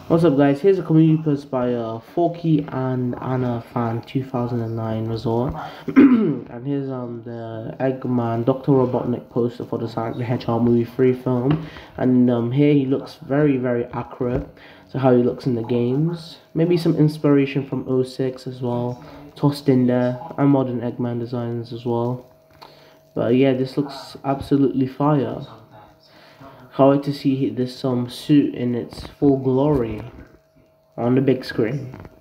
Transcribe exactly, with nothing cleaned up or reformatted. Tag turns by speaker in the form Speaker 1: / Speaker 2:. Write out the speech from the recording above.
Speaker 1: What's up, guys? Here's a community post by uh, Forky and Anna Fan two thousand nine Resort. And here's um the Eggman Doctor Robotnik poster for the Sonic the Hedgehog movie three film. And um here he looks very very accurate to how he looks in the games. Maybe some inspiration from oh six as well, tossed in there, and modern Eggman designs as well. But yeah, this looks absolutely fire. Can't wait to see this um suit in its full glory on the big screen.